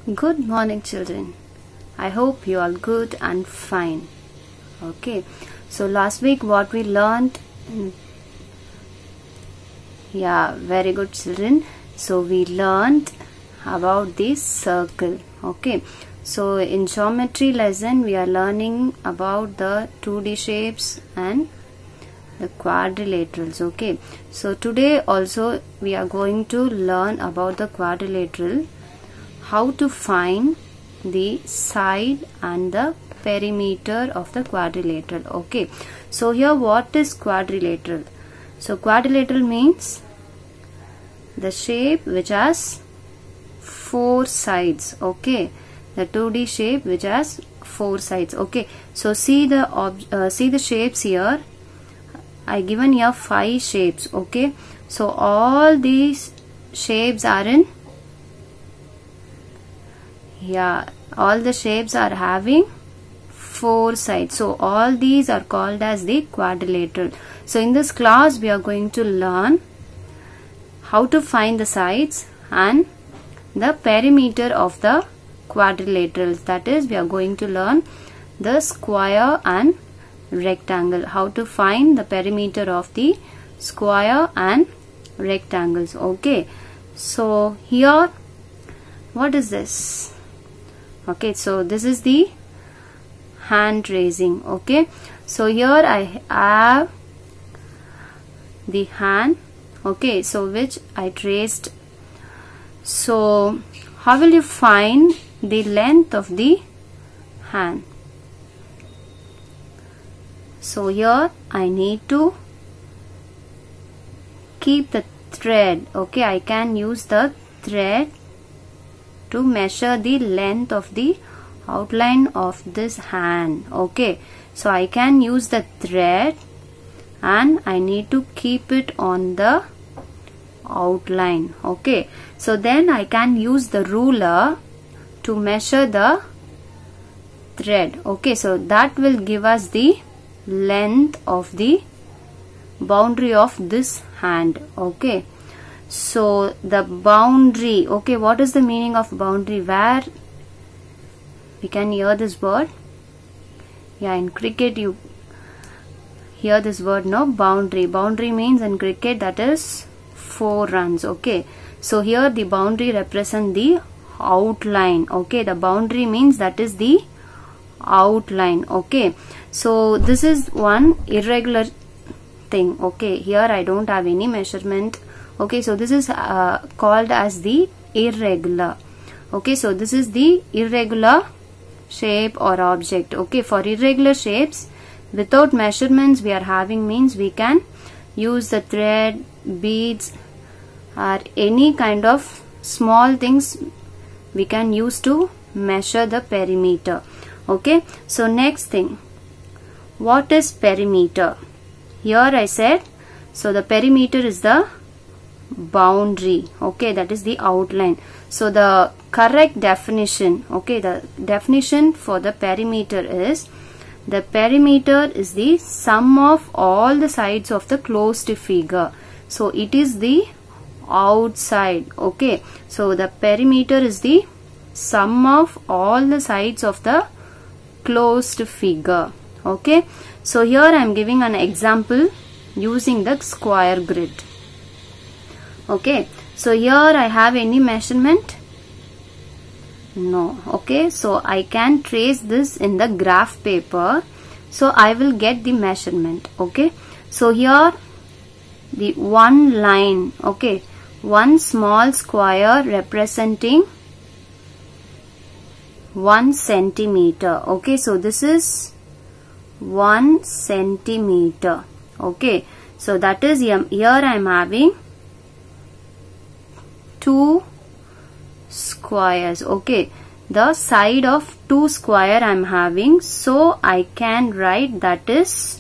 Good morning, children. I hope you all good and fine. Okay, so last week what we learned, very good, children. So we learned about this circle. Okay, so in geometry lesson we are learning about the 2D shapes and the quadrilaterals. Okay, so today also we are going to learn about the quadrilateral, how to find the side and the perimeter of the quadrilateral. Okay, so here what is quadrilateral? So quadrilateral means the shape which has 4 sides. Okay, the 2D shape which has 4 sides. Okay, so see the shapes here. I given here 5 shapes. Okay, so all these shapes are in all the shapes are having 4 sides. So all these are called as the quadrilateral. So in this class we are going to learn how to find the sides and the perimeter of the quadrilaterals. That is, we are going to learn the square and rectangle, how to find the perimeter of the square and rectangles. Okay, so here what is this? Okay, so this is the hand raising. Okay, so here I have the hand. Okay, so which I traced. So how will you find the length of the hand? So here I need to keep the thread. Okay, I can use the thread to measure the length of the outline of this hand. Okay, so I can use the thread and I need to keep it on the outline. Okay, so then I can use the ruler to measure the thread. Okay, so that will give us the length of the boundary of this hand. Okay, so the boundary. Okay, what is the meaning of boundary? Where we can hear this word? In cricket you hear this word, no? Boundary. Boundary means in cricket that is 4 runs. Okay, so here the boundary represent the outline. Okay, the boundary means that is the outline. Okay, so this is one irregular thing. Okay, here I don't have any measurement. Okay, so this is called as the irregular. Okay, so this is the irregular shape or object. Okay, for irregular shapes without measurements we are having means we can use the thread, beads or any kind of small things we can use to measure the perimeter. Okay, so next thing, what is perimeter? Here I said, so the perimeter is the boundary. Okay, that is the outline. So the correct definition, okay, the definition for the perimeter is, the perimeter is the sum of all the sides of the closed figure. So it is the outside. Okay, so the perimeter is the sum of all the sides of the closed figure. Okay, so here I am giving an example using the square grid. Okay, so here I have any measurement? No. Okay, so I can trace this in the graph paper, so I will get the measurement. Okay, so here the one line, okay, one small square representing 1 centimeter. Okay, so this is 1 centimeter. Okay, so that is here I am having 2 squares. Okay, the side of 2 square I am having, so I can write that is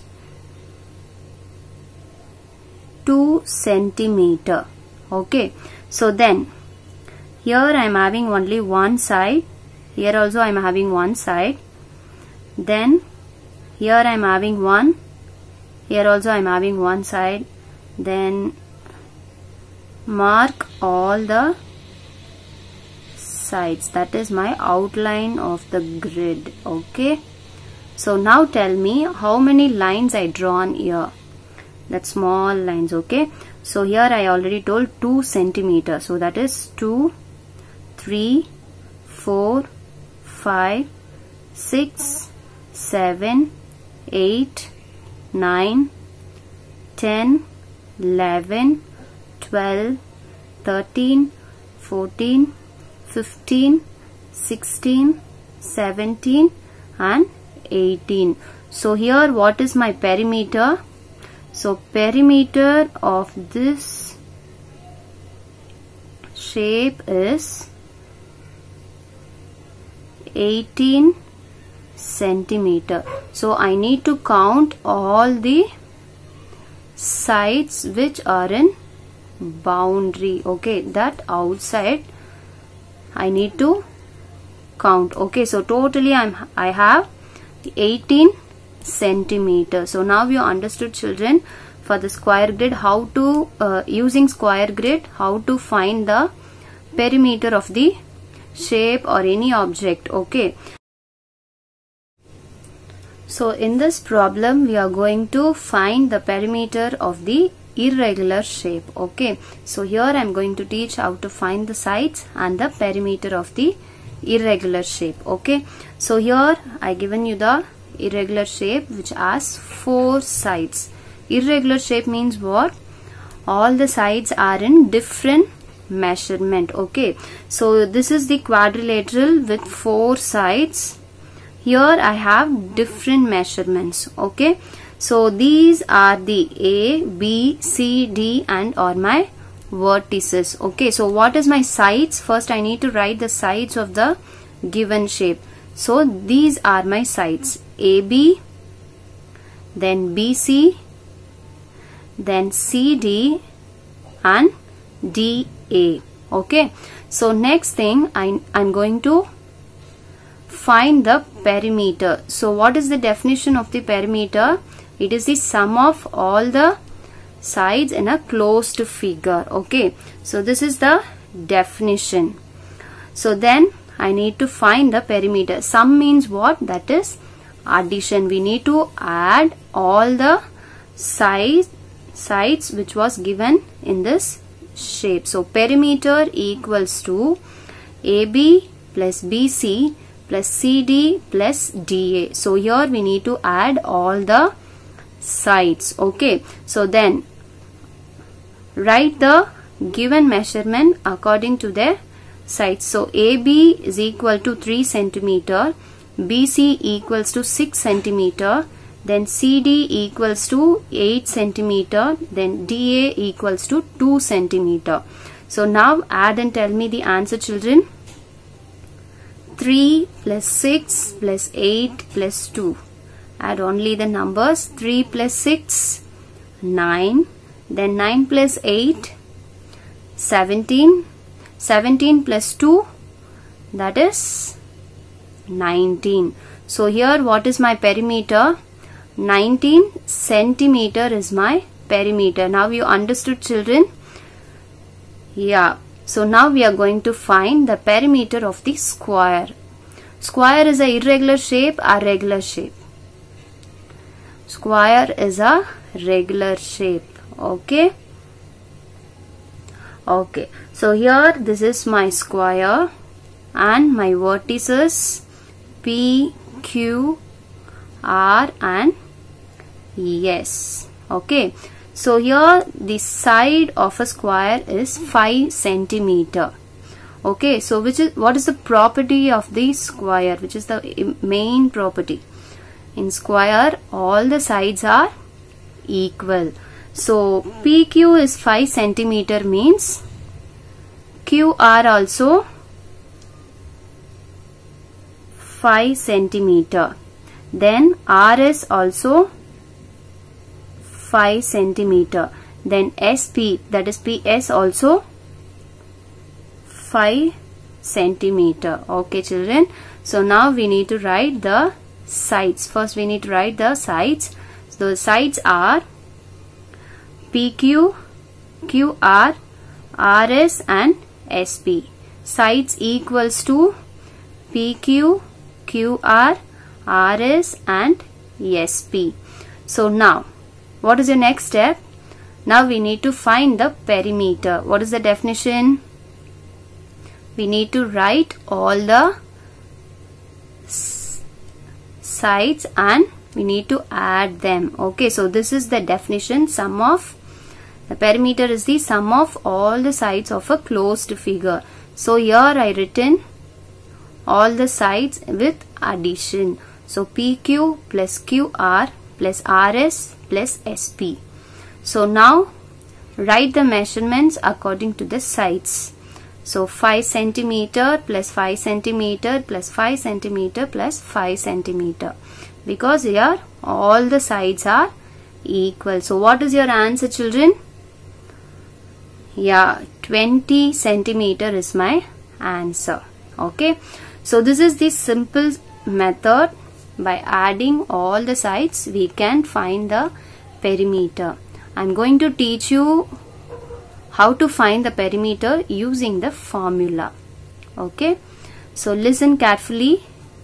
2 centimeter. Okay, so then here I am having only one side, here also I am having one side, then here I am having one, here also I am having one side, then mark all the sides. That is my outline of the grid. Okay. So now tell me how many lines I drawn here. That small lines. Okay. So here I already told 2 centimeters. So that is 2, 3, 4, 5, 6, 7, 8, 9, 10, 11, 12, 13, 14, 15, 16, 17 and 18. So here what is my perimeter? So perimeter of this shape is 18 centimeter. So I need to count all the sides which are in boundary. Okay, that outside I need to count. Okay, so totally I have 18 centimeters. So now you understood, children, for the square grid how to using square grid how to find the perimeter of the shape or any object. Okay. So in this problem we are going to find the perimeter of the irregular shape. Okay. So here I am going to teach how to find the sides and the perimeter of the irregular shape. Okay. So here I given you the irregular shape which has 4 sides. Irregular shape means what? All the sides are in different measurement. Okay. So this is the quadrilateral with 4 sides. Here I have different measurements. Okay. So these are the A, B, C, D and are my vertices. Okay. So what is my sides? First I need to write the sides of the given shape. So these are my sides. AB, then BC, then CD and DA. Okay. So next thing I'm going to find the perimeter. So what is the definition of the perimeter? It is the sum of all the sides in a closed figure. Okay. So this is the definition. So then I need to find the perimeter. Sum means what? That is addition. We need to add all the sides which was given in this shape. So perimeter equals to AB plus BC plus CD plus DA. So here we need to add all the sides. Okay. So then write the given measurement according to their sides. So AB is equal to 3 centimeter, BC equals to 6 centimeter, then CD equals to 8 centimeter, then DA equals to 2 centimeter. So now add and tell me the answer, children. 3 plus 6 plus 8 plus 2. Add only the numbers. 3 plus 6, 9. Then 9 plus 8, 17. 17 plus 2, that is 19. So here what is my perimeter? 19 centimeter is my perimeter. Now you understood, children? Yeah. So now we are going to find the perimeter of the square. Square is a irregular shape or regular shape? Square is a regular shape. Okay. Okay. So here this is my square and my vertices P, Q, R and S. Okay. So here the side of a square is 5 centimeter. Okay. So what is the property of the square? Which is the main property? In square all the sides are equal. So PQ is 5 centimeter means QR also 5 centimeter. Then RS also 5 centimeter. Then SP, that is PS, also 5 centimeter. Okay, children. So now we need to write the sides. First we need to write the sides. So the sides are PQ, QR, RS and SP. sides equals to PQ, QR, RS and SP. So now, what is your next step? Now we need to find the perimeter. What is the definition? We need to write all the sides and we need to add them. Okay, so this is the definition. Sum of the perimeter is the sum of all the sides of a closed figure. So here I written all the sides with addition. So PQ plus QR plus RS plus SP. So now write the measurements according to the sides. So 5 centimeter plus 5 centimeter plus 5 centimeter plus 5 centimeter. Because here all the sides are equal. So what is your answer, children? Yeah, 20 centimeter is my answer. Okay. So this is the simple method. By adding all the sides, we can find the perimeter. I'm going to teach you how to find the perimeter using the formula. Okay. So listen carefully.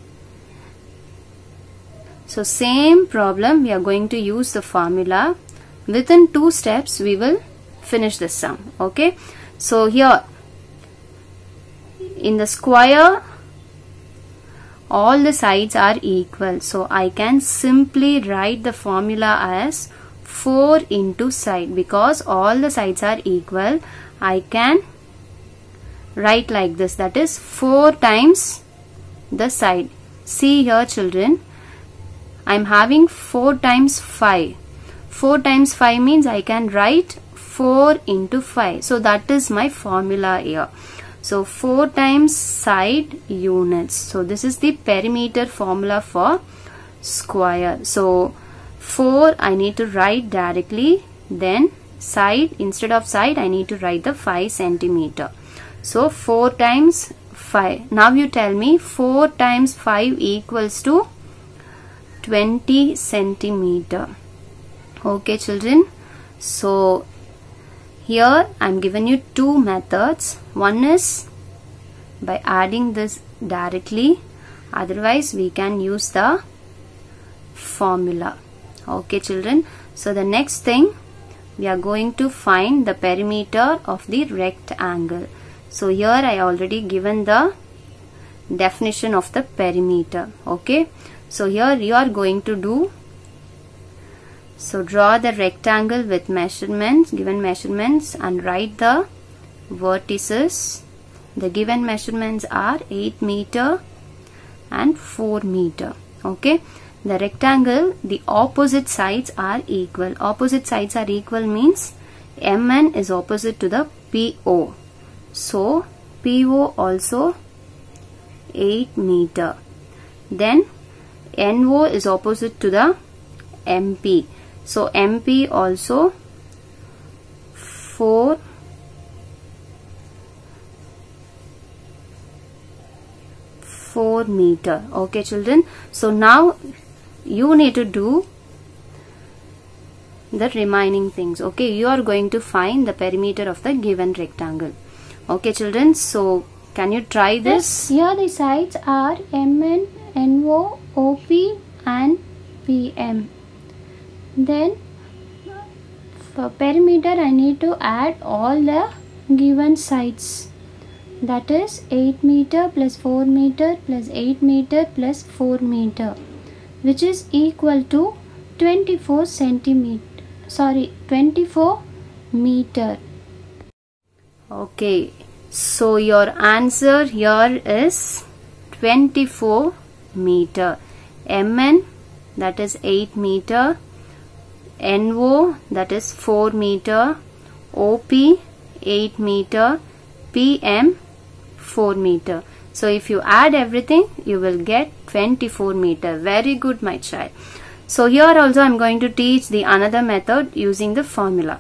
So same problem, we are going to use the formula. Within 2 steps, we will finish the sum. Okay. So here in the square, all the sides are equal. So I can simply write the formula as 4 into side. Because all the sides are equal, I can write like this. That is 4 times the side. See here, children. I am having 4 times 5. 4 times 5 means I can write 4 into 5. So that is my formula here. So 4 times side units. So this is the perimeter formula for square. So 4 I need to write directly. Then side, instead of side I need to write the 5 centimeter. So 4 times 5. Now you tell me 4 times 5 equals to 20 centimeter. Okay, children. So here I am giving you 2 methods. One is by adding this directly. Otherwise we can use the formula. Okay, children. So the next thing, we are going to find the perimeter of the rectangle. So here I already given the definition of the perimeter. Okay. So here you are going to do, so draw the rectangle with measurements, given measurements, and write the vertices. The given measurements are 8 meter and 4 meter. Okay. The rectangle, the opposite sides are equal. Opposite sides are equal means MN is opposite to the PO. So PO also 8 meter. Then NO is opposite to the MP. So MP also 4 meter. Okay, children. So now you need to do the remaining things. Okay, you are going to find the perimeter of the given rectangle. Okay, children. So can you try this? Here the sides are MN, NO, OP and PM. Then for perimeter I need to add all the given sides. That is 8 meter plus 4 meter plus 8 meter plus 4 meter, which is equal to 24 meter. Okay, so your answer here is 24 meter. MN, that is 8 meter. NO, that is 4 meter. OP 8 meter. PM 4 meter. So if you add everything, you will get 24 meter. Very good, my child. So here also I am going to teach the another method using the formula.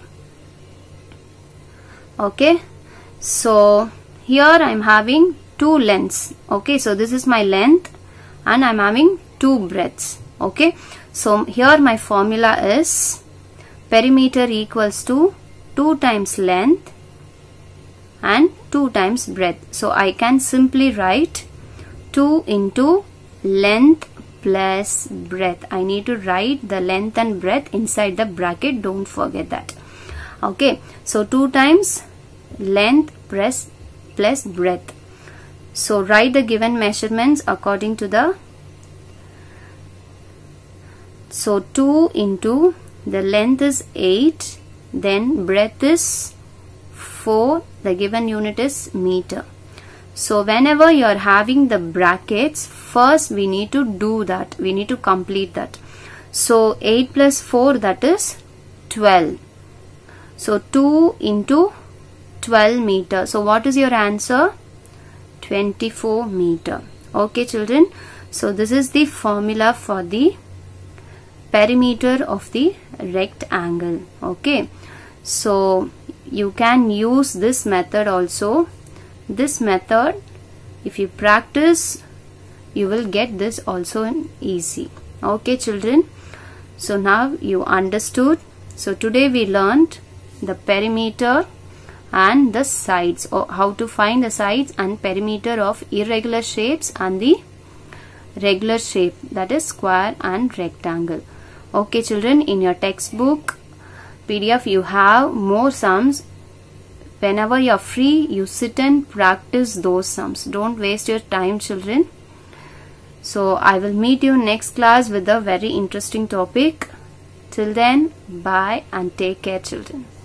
Okay. So here I am having 2 lengths. Okay. So this is my length and I am having 2 breadths. Okay. So here my formula is perimeter equals to 2 times length and 2 times breadth. So I can simply write 2 into length plus breadth. I need to write the length and breadth inside the bracket. Don't forget that. Okay. So 2 times length plus breadth. So write the given measurements according to the. So 2 into the length is 8, then breadth is 4, the given unit is meter. So whenever you are having the brackets, first we need to do that, we need to complete that. So 8 plus 4, that is 12. So 2 into 12 meter. So what is your answer? 24 meter. Okay children, so this is the formula for the perimeter of the rectangle. Okay, so you can use this method also. This method, if you practice, you will get this also in easy. Okay children, so now you understood. So today we learned the perimeter and the sides, or how to find the sides and perimeter of irregular shapes and the regular shape, that is square and rectangle. Okay children, in your textbook PDF you have more sums. Whenever you are free, you sit and practice those sums. Don't waste your time children. So I will meet you next class with a very interesting topic. Till then, bye and take care children.